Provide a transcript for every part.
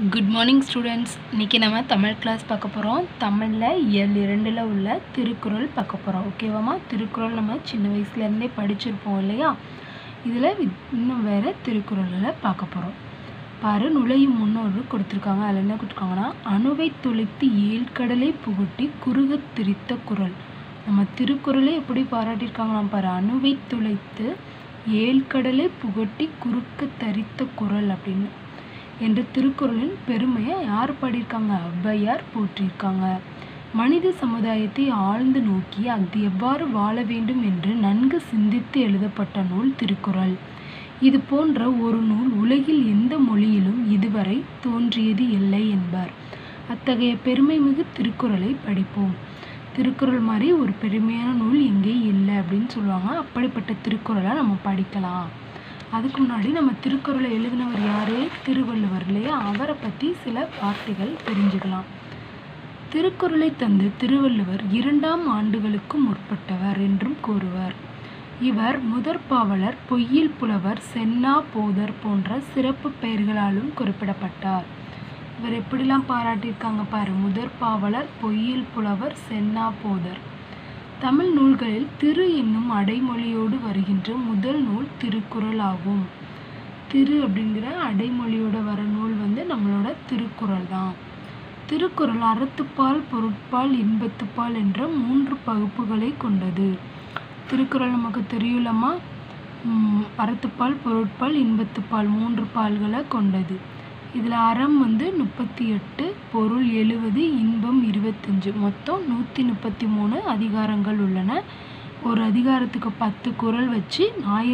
Good morning students. இன்றைக்கி நம்ம Tamil class பார்க்க போகிறோம். தமிழில் இயல் 2ல் உள்ள திருக்குறள் பார்க்க போகிறோம். ஓகேவாம்மா? திருக்குறள் நம்ம சின்ன வயசுலேருந்தே படிச்சிருப்போம் இல்லையா? இதில் இன்னும் வேறு திருக்குறளில் பார்க்க போகிறோம். பாரு, நுழையும் முன்னோடு கொடுத்துருக்காங்க. அதில் என்ன கொடுத்துருக்காங்கன்னா, அணுவை துளைத்து ஏழ்கடலை புகட்டி குறுகத் திரித்த குறள். நம்ம திருக்குறளே எப்படி பாராட்டியிருக்காங்களாம் பாரு. அணுவை துளைத்து ஏழ்கடலை புகட்டி குறுக்க தரித்த குறள் அப்படின்னு என்ற திருக்குறளின் பெருமையை யார் பாடியிருக்காங்க? ஔவையார் போற்றியிருக்காங்க. மனித சமுதாயத்தை ஆழ்ந்து நோக்கி அது எவ்வாறு வாழ வேண்டும் என்று நன்கு சிந்தித்து எழுதப்பட்ட நூல் திருக்குறள். இது போன்ற ஒரு நூல் உலகில் எந்த மொழியிலும் இதுவரை தோன்றியது இல்லை என்பார். அத்தகைய பெருமை மிகு திருக்குறளை படிப்போம். திருக்குறள் மாதிரி ஒரு பெருமையான நூல் எங்கே இல்லை அப்படின்னு சொல்லுவாங்க. அப்படிப்பட்ட திருக்குறளை நம்ம படிக்கலாம். அதுக்கு முன்னாடி நம்ம திருக்குறளை எழுதினவர் யார்? திருவள்ளுவர் இல்லையா? அவரை பற்றி சில வார்த்தைகள் தெரிஞ்சுக்கலாம். திருக்குறளை தந்து திருவள்ளுவர் 2ஆம் ஆண்டுகளுக்கு முற்பட்டவர் என்றும் கூறுவர். இவர் முதற்பாவலர், பொய்யில் புலவர், சென்னா போதர் போன்ற சிறப்பு பெயர்களாலும் குறிப்பிடப்பட்டார். இவர் எப்படிலாம் பாராட்டியிருக்காங்க பாரு. முதற்பாவலர், பொய்யில் புலவர், சென்னா போதர். தமிழ் நூல்களில் திரு என்னும் அடைமொழியோடு வருகின்ற முதல் நூல் திருக்குறள் ஆகும். திரு அப்படிங்கிற அடைமொழியோட வர நூல் நம்மளோட திருக்குறள் தான். திருக்குறள் அறத்துப்பால், பொருட்பால், இன்பத்துப்பால் என்ற 3 பகுப்புகளை கொண்டது. திருக்குறள் நமக்கு தெரியுலமா? அறத்துப்பால், பொருட்பால், இன்பத்துப்பால் 3 பால்களை கொண்டது. இதில் அறம் 38, பொருள் 70, இன்பம் 25, மொத்தம் 133 அதிகாரங்கள் உள்ளன. ஒரு அதிகாரத்துக்கு 10 குறள் வச்சு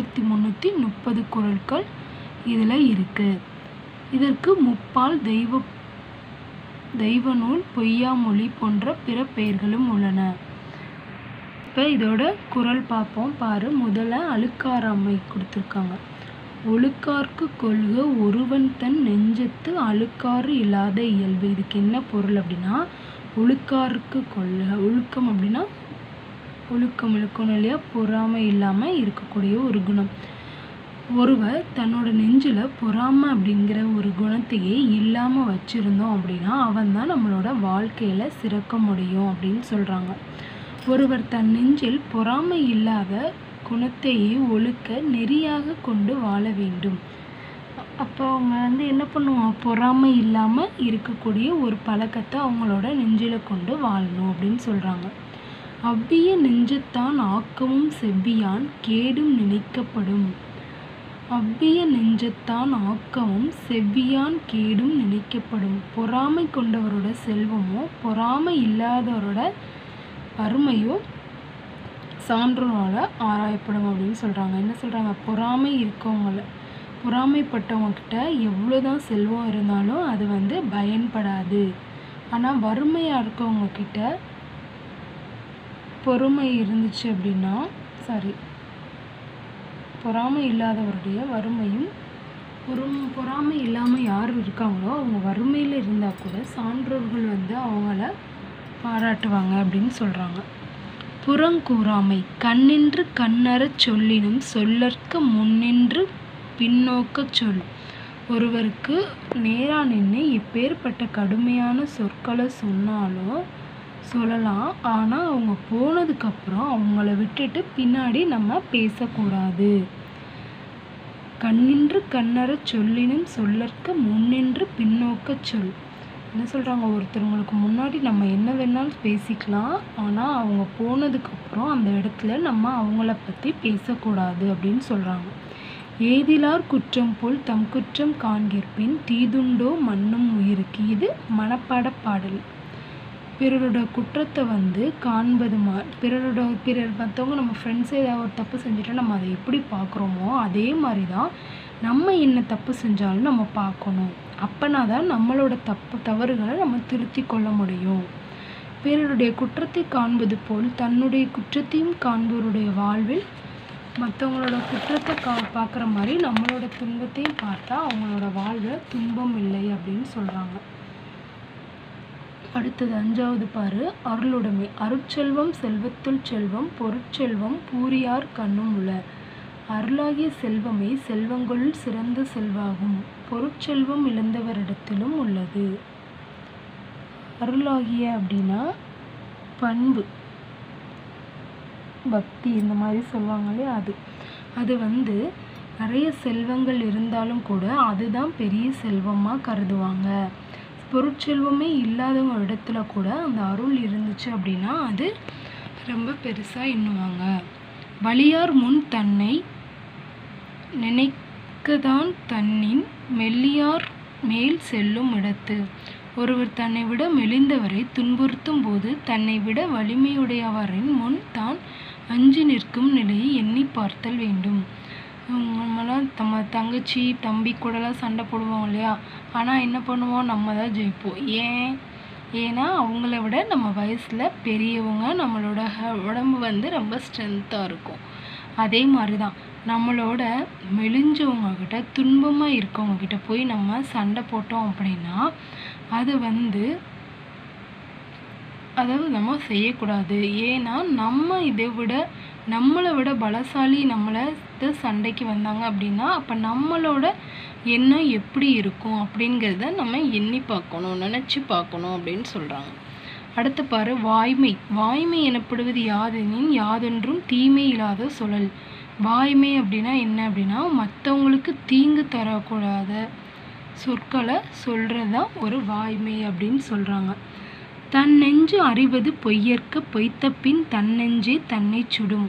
1330 குறள்கள் இதில் இருக்குது. இதற்கு முப்பால், தெய்வ நூல், பொய்யாமொழி போன்ற பிற பெயர்களும் உள்ளன. இப்போ இதோட குறள் பார்ப்போம் பாரு. முதல்ல அழுக்காராமை கொடுத்துருக்காங்க. ஒழுக்கார்க்கு கொள்க ஒருவன் தன் நெஞ்சத்து அழுக்காறு இல்லாத இயல்பு. இதுக்கு என்ன பொருள் அப்படின்னா, ஒழுக்கார்க்கு கொள்க, ஒழுக்கம் அப்படின்னா ஒழுக்கம் இருக்கணும் இல்லையா? பொறாமை இல்லாமல் இருக்கக்கூடிய ஒரு குணம். ஒருவர் தன்னோட நெஞ்சில் பொறாமை அப்படிங்கிற ஒரு குணத்தையே இல்லாமல் வச்சுருந்தோம் அப்படின்னா அவன் தான் நம்மளோட வாழ்க்கையில் சிறக்க முடியும் அப்படின்னு சொல்கிறாங்க. ஒருவர் தன் நெஞ்சில் பொறாமை இல்லாத குணத்தையே ஒழுக்க நெறியாக கொண்டு வாழ வேண்டும். அப்போ அவங்க என்ன பண்ணுவான்? பொறாமை இல்லாமல் இருக்கக்கூடிய ஒரு பழக்கத்தை அவங்களோட நெஞ்சில் கொண்டு வாழணும் அப்படின்னு சொல்கிறாங்க. அவ்விய நெஞ்சத்தான் ஆக்கமும் செவ்வியான் கேடும் நினைக்கப்படும். அவ்விய நெஞ்சத்தான் ஆக்கமும் செவ்வியான் கேடும் நினைக்கப்படும். பொறாமை கொண்டவரோட செல்வமோ பொறாமை இல்லாதவரோட வறுமையோ சான்றோரால் ஆராயப்படும் அப்படின்னு சொல்கிறாங்க. என்ன சொல்கிறாங்க? பொறாமை இருக்கவங்கள, பொறாமைப்பட்டவங்கக்கிட்ட எவ்வளோ தான் செல்வம் இருந்தாலும் அது பயன்படாது. ஆனால் வறுமையாக இருக்கவங்கக்கிட்ட பொறுமை இருந்துச்சு அப்படின்னா, பொறாமை இல்லாதவருடைய வறுமையும் பொறாமை இல்லாமல் யார் இருக்காங்களோ அவங்க வறுமையில் இருந்தால் கூட சான்றோர்கள் அவங்கள பாராட்டுவாங்க அப்படின்னு சொல்கிறாங்க. புறங்கூறாமை கண்ணின்று கண்ணறச் சொல்லினும் சொல்லற்க முன்னின்று பின்னோக்க சொல். ஒருவருக்கு நேராக நின்று எப்பேற்பட்ட கடுமையான சொற்களை சொன்னாலும் சொல்லலாம். ஆனால் அவங்க போனதுக்கப்புறம் அவங்கள விட்டுட்டு பின்னாடி நம்ம பேசக்கூடாது. கண்ணின்று கண்ணறச் சொல்லினும் சொல்லற்க முன்னின்று பின்னோக்க சொல். என்ன சொல்கிறாங்க? ஒருத்தவங்களுக்கு முன்னாடி நம்ம என்ன வேணாலும் பேசிக்கலாம். ஆனால் அவங்க போனதுக்கப்புறம் அந்த இடத்துல நம்ம அவங்கள பற்றி பேசக்கூடாது அப்படின்னு சொல்கிறாங்க. ஏதிலார் குற்றம் போல் தம் குற்றம் காண்கிற்பின் தீதுண்டோ மண்ணும் உயிருக்கு. இது மனப்பாட பாடல். பிறரோட குற்றத்தை காண்பது பிறர் மற்றவங்க நம்ம ஃப்ரெண்ட்ஸே ஏதாவது ஒரு தப்பு செஞ்சுட்டா நம்ம அதை எப்படி பார்க்குறோமோ அதே மாதிரி தான் நம்ம என்ன தப்பு செஞ்சாலும் நம்ம பார்க்கணும். அப்போனா தான் நம்மளோட தவறுகளை நம்ம திருத்தி கொள்ள முடியும். பிறருடைய குற்றத்தை காண்பது போல் தன்னுடைய குற்றத்தையும் காண்பவருடைய வாழ்வில் மற்றவங்களோட குற்றத்தை பார்க்குற மாதிரி நம்மளோட துன்பத்தையும் பார்த்தா அவங்களோட வாழ்வில் துன்பம் இல்லை அப்படின்னு சொல்கிறாங்க. அடுத்தது 5வது பாரு. அருளுடைமை. அருட்செல்வம் செல்வத்துள் செல்வம் பொருட்செல்வம் பூரியார் கண்ணும் உள. அருளாகிய செல்வமே செல்வங்களுள் சிறந்த செல்வாகும். பொருட்செல்வம் இழந்தவரிடத்திலும் உள்ளது. அருளாகிய அப்படின்னா பண்பு, பக்தி, இந்த மாதிரி சொல்லுவாங்க இல்லையா, அது வந்து நிறைய செல்வங்கள் இருந்தாலும் கூட அதுதான் பெரிய செல்வமாக கருதுவாங்க. பொருட்செல்வமே இல்லாதவங்க இடத்துல கூட அந்த அருள் இருந்துச்சு அப்படின்னா அது ரொம்ப பெருசாக எண்ணுவாங்க. வலியார் முன் தன்னை நினைக்கதான் தன்னின் மெல்லியார் மேல் செல்லும் இடத்து. ஒருவர் தன்னை விட மெலிந்தவரை துன்புறுத்தும் போது தன்னை விட வலிமையுடையவரின் முன் தான் அஞ்சு நிற்கும் நிலையை எண்ணி பார்த்தல் வேண்டும். நம்மளாம் நம்ம தங்கச்சி தம்பி கூடலாம் சண்டை போடுவோம் இல்லையா, ஆனால் என்ன பண்ணுவோம், நம்ம தான் ஜெயிப்போம். ஏன்னா அவங்கள விட நம்ம வயசில் பெரியவங்க, நம்மளோட உடம்பு வந்து ரொம்ப ஸ்ட்ரென்த்தாக இருக்கும். அதே மாதிரி தான் நம்மளோட மெலிஞ்சவங்கக்கிட்ட, துன்பமாக இருக்கவங்கக்கிட்ட போய் நம்ம சண்டை போட்டோம் அப்படின்னா அது வந்து அதாவது நம்ம செய்யக்கூடாது. ஏன்னா நம்மளை விட பலசாலி நம்மளை சண்டைக்கு வந்தாங்க அப்படின்னா அப்போ நம்மளோட எண்ணம் எப்படி இருக்கும் அப்படிங்கிறத நம்ம எண்ணி பார்க்கணும், நினச்சி பார்க்கணும் அப்படின்னு சொல்கிறாங்க. அடுத்து பாரு, வாய்மை. வாய்மை எனப்படுவது யாதெனின் யாதொன்றும் தீமை இல்லாத சொல்லல். வாய்மை அப்படின்னா என்ன அப்படின்னா மற்றவங்களுக்கு தீங்கு தரக்கூடாத சொற்களை சொல்கிறது தான் ஒரு வாய்மை அப்படின்னு சொல்கிறாங்க. தன் நெஞ்சு அறிவது பொய்யற்க பொய்த்த பின் தன்னெஞ்சே தன்னை சுடும்.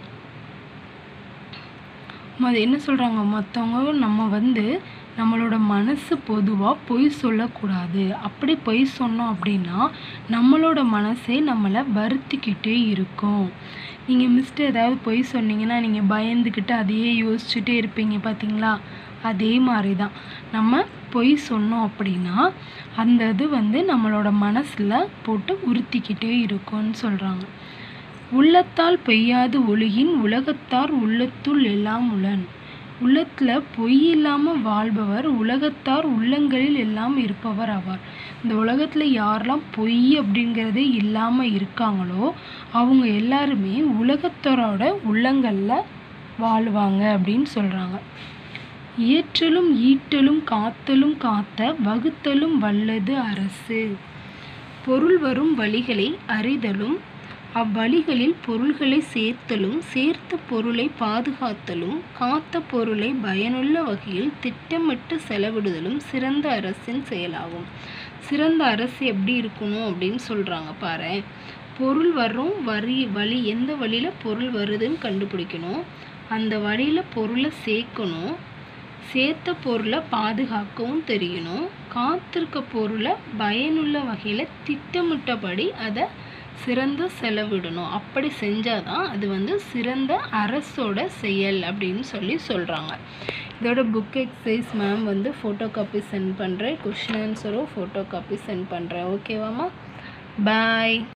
என்ன சொல்கிறாங்க, மற்றவங்க நம்ம வந்து நம்மளோட மனசு பொதுவாக பொய் சொல்லக்கூடாது. அப்படி பொய் சொன்னோம் அப்படின்னா நம்மளோட மனசே நம்மளை வருத்திக்கிட்டே இருக்கும். நீங்கள் மிஸ்ட்டு ஏதாவது பொய் சொன்னீங்கன்னா நீங்கள் பயந்துக்கிட்டு அதையே யோசிச்சுட்டே இருப்பீங்க பார்த்தீங்களா, அதே மாதிரி தான் நம்ம பொய் சொன்னோம் அப்படின்னா அந்த இது வந்து நம்மளோட மனசில் போட்டு உறுத்திக்கிட்டே இருக்கும்னு சொல்கிறாங்க. உள்ளத்தால் பெய்யாது ஒழுகின் உலகத்தார் உள்ளத்துள் எல்லாம் உளன். உள்ளத்தில் பொய் இல்லாமல் வாழ்பவர் உலகத்தார் உள்ளங்களில் எல்லாம் இருப்பவர் ஆவார். இந்த உலகத்தில் யாரெல்லாம் பொய் அப்படிங்கிறதே இல்லாமல் இருக்காங்களோ அவங்க எல்லாருமே உலகத்தாரோட உள்ளங்களில் வாழ்வாங்க அப்படின்னு சொல்கிறாங்க. ஏற்றலும் ஈட்டலும் காத்தலும் காத்த வகுத்தலும் வல்லது அரசு. பொருள் வரும் வழிகளை அறிதலும் அவ்வழிகளில் பொருள்களை சேர்த்தலும் சேர்த்த பொருளை பாதுகாத்தலும் காத்த பொருளை பயனுள்ள வகையில் திட்டமிட்டு செலவிடுதலும் சிறந்த அரசின் செயலாகும். சிறந்த அரசு எப்படி இருக்கணும் அப்படின்னு சொல்கிறாங்க பாரு. பொருள் வரும் வழி எந்த வழியில் பொருள் வருதுன்னு கண்டுபிடிக்கணும், அந்த வழியில் பொருளை சேர்க்கணும், சேர்த்த பொருளை பாதுகாக்கவும் தெரியணும், காத்திருக்க பொருளை பயனுள்ள வகையில் திட்டமிட்டபடி அதை சிறந்த செலவிடணும். அப்படி செஞ்சாதான் அது வந்து சிறந்த அரசோட செயல் அப்படின்னு சொல்கிறாங்க. இதோட புக் எக்ஸசைஸ் மேம் வந்து ஃபோட்டோ காப்பி சென்ட் பண்ணுறேன், கொஷின் ஆன்சரும் ஃபோட்டோ காப்பி சென்ட் பண்ணுறேன். ஓகேவாம்மா, பாய்.